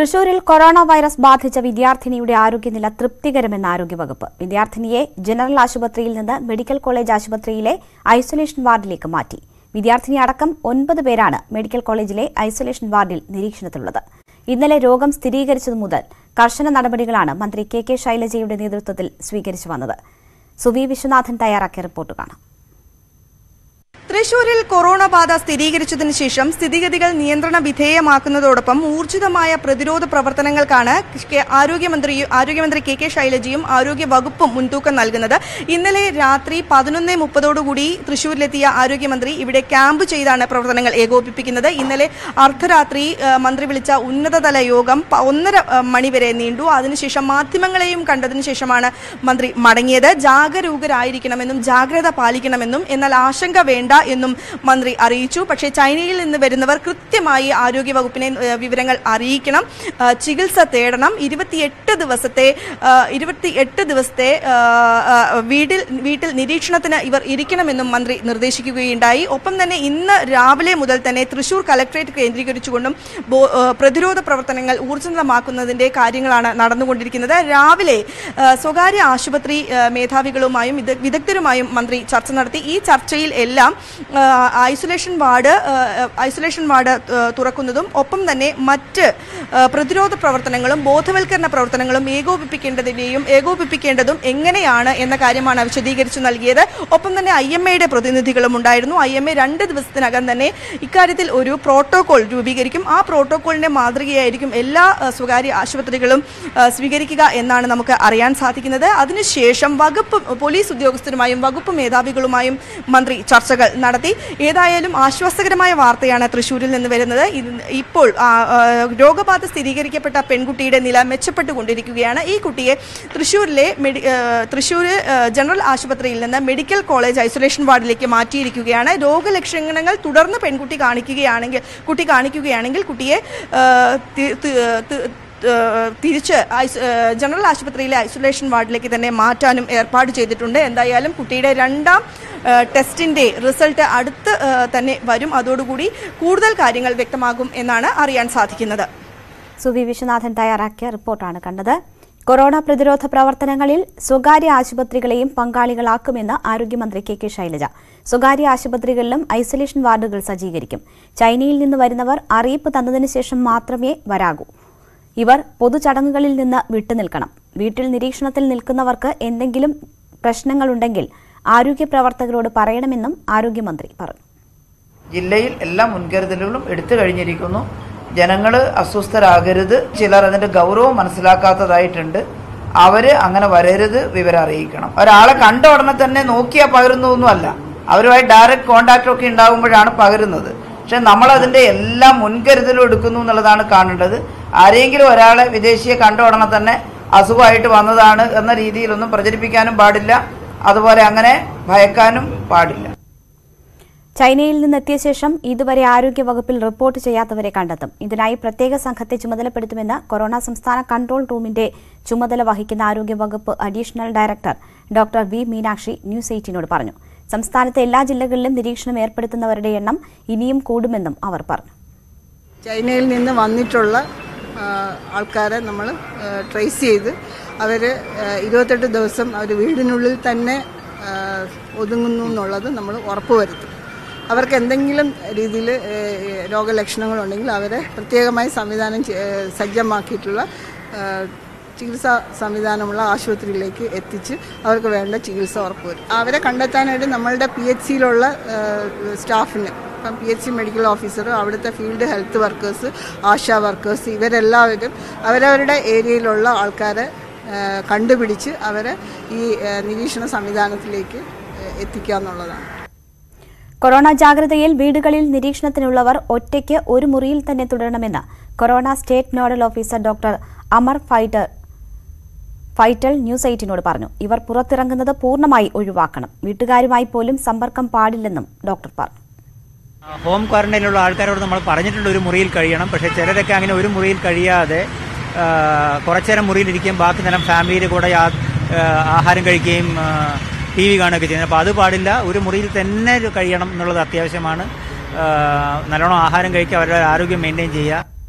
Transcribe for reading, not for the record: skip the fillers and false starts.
തൃശൂരിൽ corona virus ബാധിച്ച വിദ്യാർത്ഥിനിയുടെ ആരോഗ്യനില തൃപ്തികരമെന്ന് ആരോഗ്യവകുപ്പ്. വിദ്യാർത്ഥിനിയെ ജനറൽ ആശുപത്രിയിൽ നിന്ന് മെഡിക്കൽ കോളേജ് ആശുപത്രിയിലെ ഐസൊലേഷൻ വാർഡിലേക്ക് മാറ്റി. വിദ്യാർത്ഥിനി അടക്കം 9 പേരാണ് മെഡിക്കൽ കോളേജിലെ ഐസൊലേഷൻ വാർഡിൽ നിരീക്ഷണത്തിലുള്ളത്. ഇന്നലെ രോഗം സ്ഥിരീകരിച്ചതു മുതൽ കർശന നടപടികളാണ് മന്ത്രി കെ ശൈലജയുടെ നേതൃത്വത്തിൽ സ്വീകരിച്ചു വന്നത്. സുവി വിശ്വനാഥൻ തയ്യാറാക്കിയ റിപ്പോർട്ട് കാണാം. തൃശൂരിൽ കൊറോണ ബാധ സ്ഥിരീകരിച്ചതിനു ശേഷം സ്ഥിതിഗതികൾ നിയന്ത്രണ വിധേയമാക്കുന്നതോടൊപ്പം ഊർജിതമായ പ്രതിരോധ പ്രവർത്തനങ്ങൾക്കാണ് ആരോഗ്യമന്ത്രി കെ ശൈലജയും ആരോഗ്യ വകുപ്പും മുൻതൂക്കം നൽകുന്നത്. ഇന്നലെ രാത്രി 11:30 തൃശൂരിലെത്തിയ ആരോഗ്യമന്ത്രി ഇവിടെ ക്യാമ്പ് ചെയ്താണ് പ്രവർത്തനങ്ങൾ ഏകോപിപ്പിക്കുന്നത്. ഇന്നലെ അർദ്ധരാത്രി മന്ത്രി വിളിച്ച ഉന്നതതല യോഗം 1:30 മണിവരെ നീണ്ടു. അതിനുശേഷം മാധ്യമങ്ങളെയും കണ്ടതിനു ശേഷമാണ് മന്ത്രി മടങ്ങിയത്. ജാഗരൂകരായിരിക്കണമെന്നും ജാഗ്രത പാലിക്കണമെന്നും എന്നാൽ ആശങ്ക വേണ്ട എന്നും മന്ത്രി അറിയിച്ചു. പക്ഷേ ചൈനയിൽ നിന്ന് വരുന്നവർ കൃത്യമായി ആരോഗ്യവകുപ്പിനെ വിവരങ്ങൾ അറിയിക്കണം, ചികിത്സ തേടണം. 28 ദിവസത്തെ വീട്ടിൽ നിരീക്ഷണത്തിന് ഇവർ ഇരിക്കണമെന്നും മന്ത്രി നിർദ്ദേശിക്കുകയുണ്ടായി. ഒപ്പം തന്നെ ഇന്ന് രാവിലെ മുതൽ തന്നെ തൃശൂർ കലക്ട്രേറ്റ് കേന്ദ്രീകരിച്ചുകൊണ്ടും പ്രതിരോധ പ്രവർത്തനങ്ങൾ ഊർജിതമാക്കുന്നതിന്റെ കാര്യങ്ങളാണ് നടന്നുകൊണ്ടിരിക്കുന്നത്. രാവിലെ സ്വകാര്യ ആശുപത്രി മേധാവികളുമായും വിദഗ്ധരുമായും മന്ത്രി ചർച്ച നടത്തി. ഈ ചർച്ചയിൽ എല്ലാം ഐസൊലേഷൻ വാർഡ് തുറക്കുന്നതും ഒപ്പം തന്നെ മറ്റ് പ്രതിരോധ പ്രവർത്തനങ്ങളും ബോധവൽക്കരണ പ്രവർത്തനങ്ങളും ഏകോപിപ്പിക്കേണ്ടതും എങ്ങനെയാണ് എന്ന കാര്യമാണ് വിശദീകരിച്ചു നൽകിയത്. ഒപ്പം തന്നെ IMAയുടെ പ്രതിനിധികളും ഉണ്ടായിരുന്നു. IMA 2 ദിവസത്തിനകം തന്നെ ഇക്കാര്യത്തിൽ ഒരു പ്രോട്ടോകോൾ രൂപീകരിക്കും. ആ പ്രോട്ടോകോളിന്റെ മാതൃകയായിരിക്കും എല്ലാ സ്വകാര്യ ആശുപത്രികളും സ്വീകരിക്കുക എന്നാണ് നമുക്ക് അറിയാൻ സാധിക്കുന്നത്. അതിനുശേഷം പോലീസ് ഉദ്യോഗസ്ഥരുമായും വകുപ്പ് മേധാവികളുമായും മന്ത്രി ചർച്ചകൾ നടത്തി. ഏതായാലും ആശ്വാസകരമായ വാർത്തയാണ് തൃശൂരിൽ നിന്ന് വരുന്നത്. ഇപ്പോൾ രോഗബാധ സ്ഥിരീകരിക്കപ്പെട്ട പെൺകുട്ടിയുടെ നില മെച്ചപ്പെട്ടുകൊണ്ടിരിക്കുകയാണ്. ഈ കുട്ടിയെ തൃശൂർ ജനറൽ ആശുപത്രിയിൽ നിന്ന് മെഡിക്കൽ കോളേജ് ഐസൊലേഷൻ വാർഡിലേക്ക് മാറ്റിയിരിക്കുകയാണ്. രോഗലക്ഷണങ്ങൾ തുടർന്ന് കുട്ടി കാണിക്കുകയാണെങ്കിൽ കുട്ടിയെ തിരിച്ച് ജനറൽ ആശുപത്രിയിലെ ഐസൊലേഷൻ വാർഡിലേക്ക് തന്നെ മാറ്റാനും ഏർപ്പാട് ചെയ്തിട്ടുണ്ട്. എന്തായാലും കുട്ടിയുടെ 2ാം ടെസ്റ്റിന്റെ റിസൾട്ട് അടുത്ത് തന്നെ വരും. അതോടുകൂടി കൂടുതൽ കാര്യങ്ങൾ വ്യക്തമാകും എന്നാണ് അറിയാൻ സാധിക്കുന്നത്. സുവി വിശ്വനാഥൻ തയ്യാറാക്കിയ റിപ്പോർട്ടാണ് കണ്ടത്. കൊറോണ പ്രതിരോധ പ്രവർത്തനങ്ങളിൽ സ്വകാര്യ ആശുപത്രികളെയും പങ്കാളികളാക്കുമെന്ന് ആരോഗ്യമന്ത്രി കെ ശൈലജ. സ്വകാര്യ ആശുപത്രികളിലും ഐസൊലേഷൻ വാർഡുകൾ സജ്ജീകരിക്കും. ചൈനയിൽ നിന്ന് വരുന്നവർ അറിയിപ്പ് തന്നതിനു ശേഷം മാത്രമേ വരാകൂ. ഇവർ പൊതുചടങ്ങുകളിൽ നിന്ന് വിട്ടുനിൽക്കണം. വീട്ടിൽ നിരീക്ഷണത്തിൽ നിൽക്കുന്നവർക്ക് എന്തെങ്കിലും പ്രശ്നങ്ങളുണ്ടെങ്കിൽ ആരോഗ്യ പ്രവർത്തകരോട് പറയണമെന്നും ആരോഗ്യമന്ത്രി പറഞ്ഞു. ജില്ലയിൽ എല്ലാ മുൻകരുതലുകളും എടുത്തു കഴിഞ്ഞിരിക്കുന്നു. ജനങ്ങൾ അസ്വസ്ഥരാകരുത്. ചിലർ അതിന്റെ ഗൗരവം മനസ്സിലാക്കാത്തതായിട്ടുണ്ട്. അവര് അങ്ങനെ വരരുത്, വിവരം അറിയിക്കണം. ഒരാളെ കണ്ട ഉടനെ തന്നെ നോക്കിയാൽ പകരുന്നതൊന്നുമല്ല. അവരുമായി ഡയറക്റ്റ് കോണ്ടാക്ട് ഒക്കെ ഉണ്ടാകുമ്പോഴാണ് പകരുന്നത്. പക്ഷെ നമ്മൾ അതിന്റെ എല്ലാ മുൻകരുതലും എടുക്കുന്നു എന്നുള്ളതാണ് കാണേണ്ടത്. ആരെങ്കിലും ഒരാളെ വിദേശിയെ കണ്ട ഉടനെ തന്നെ അസുഖമായിട്ട് വന്നതാണ് എന്ന രീതിയിലൊന്നും പ്രചരിപ്പിക്കാനും പാടില്ല. അതുപോലെ അങ്ങനെ ഭയക്കാനും പാടില്ല. ചൈനയിൽ നിന്നെത്തിയ ശേഷം ഇതുവരെ ആരോഗ്യവകുപ്പിൽ റിപ്പോർട്ട് ചെയ്യാത്തവരെ കണ്ടെത്തും. ഇതിനായി പ്രത്യേക സംഘത്തെ ചുമതലപ്പെടുത്തുമെന്ന് കൊറോണ സംസ്ഥാന കൺട്രോൾ റൂമിന്റെ ചുമതല വഹിക്കുന്ന ആരോഗ്യവകുപ്പ് additional director doctor V Meenakshi News 18നോട് പറഞ്ഞു. സംസ്ഥാനത്തെ എല്ലാ ജില്ലകളിലും നിരീക്ഷണം ഏർപ്പെടുത്തുന്നവരുടെ എണ്ണം ഇനിയും കൂടുമെന്നും അവർ പറഞ്ഞു. ചൈനയിൽ നിന്ന് വന്നിട്ടുള്ള ആൾക്കാരെ നമ്മൾ ട്രേസ് ചെയ്ത് അവർ 28 ദിവസം അവർ വീടിനുള്ളിൽ തന്നെ ഒതുങ്ങുന്നു എന്നുള്ളത് നമ്മൾ ഉറപ്പുവരുത്തും. അവർക്ക് എന്തെങ്കിലും രീതിയിൽ രോഗലക്ഷണങ്ങളുണ്ടെങ്കിൽ അവരെ പ്രത്യേകമായി സജ്ജമാക്കിയിട്ടുള്ള ചികിത്സാ സംവിധാനമുള്ള ആശുപത്രിയിലേക്ക് എത്തിച്ച് അവർക്ക് വേണ്ട ചികിത്സ ഉറപ്പുവരും. അവരെ കണ്ടെത്താനായിട്ട് നമ്മളുടെ PHCയിലുള്ള സ്റ്റാഫിന്, ഇപ്പം PHC മെഡിക്കൽ ഓഫീസർ, അവിടുത്തെ field health workers, ASHA workers, ഇവരെല്ലാവരും അവരവരുടെ ഏരിയയിലുള്ള ആൾക്കാരെ കണ്ടുപിടിച്ച് അവരെ ഈ നിരീക്ഷണ സംവിധാനത്തിലേക്ക് എത്തിക്കുക എന്നുള്ളതാണ്. കൊറോണ ജാഗ്രതയിൽ വീടുകളിൽ നിരീക്ഷണത്തിനുള്ളവർ ഒറ്റയ്ക്ക് ഒരു മുറിയിൽ തന്നെ തുടരണമെന്ന് corona state nodal officer doctor Amar Fettle News 18നോട് പറഞ്ഞു. ഇവർ പുറത്തിറങ്ങുന്നത് പൂർണ്ണമായി ഒഴിവാക്കണം. വീട്ടുകാരുമായി പോലും സമ്പർക്കം പാടില്ലെന്നും ഡോക്ടർ പറഞ്ഞു. ഹോം ക്വാറന്റൈനിലുള്ള ആൾക്കാരോട് നമ്മൾ പറഞ്ഞിട്ടുണ്ട് ഒരു മുറിയിൽ കഴിയണം. പക്ഷേ ചിലരൊക്കെ അങ്ങനെ ഒരു മുറിയിൽ കഴിയാതെ കുറച്ചേരം മുറിയിലിരിക്കുകയും ബാക്കി നേരം ഫാമിലിയുടെ കൂടെ ആഹാരം കഴിക്കുകയും TV കാണുകയൊക്കെ ചെയ്യുന്നത്. അപ്പോൾ അത് പാടില്ല. ഒരു മുറിയിൽ തന്നെ കഴിയണം എന്നുള്ളത് അത്യാവശ്യമാണ്. നല്ലോണം ആഹാരം കഴിക്കുക, അവരുടെ ആരോഗ്യം മെയിൻറ്റെയിൻ ചെയ്യുക.